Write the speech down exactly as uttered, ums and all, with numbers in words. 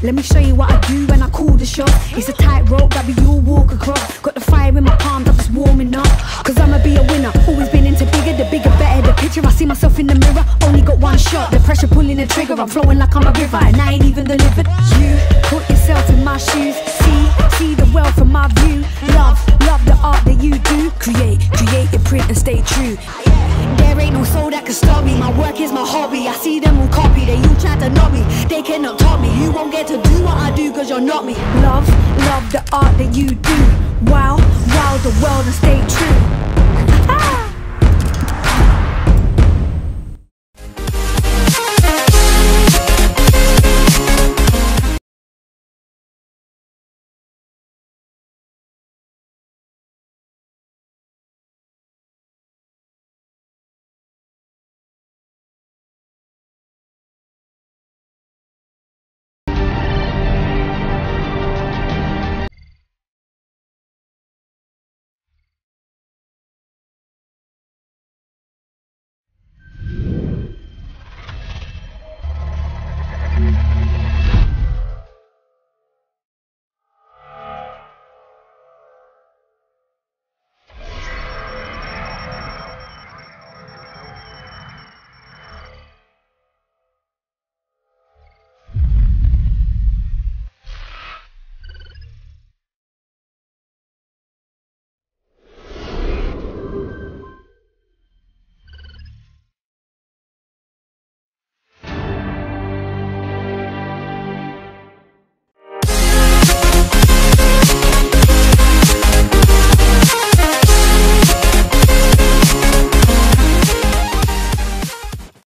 Let me show you what I do when I call the shot. It's a tightrope that we all walk across. Got the fire in my palms, I'm just warming up. Cause I'ma be a winner, always been into bigger. The bigger, better the picture, I see myself in the mirror. Only got one shot, the pressure pulling the trigger. I'm flowing like I'm a river and I ain't even delivered. You put yourself in my shoes. See, see the world from my view. Love, love the art that you do. Create, create your print and stay true. There ain't no soul that can stop me. My work is my hobby. I see them all copy. They all try to knock me. They cannot top me. You won't get to do what I do cause you're not me. Love, love the art that you do. Wow, wow the world and stay true.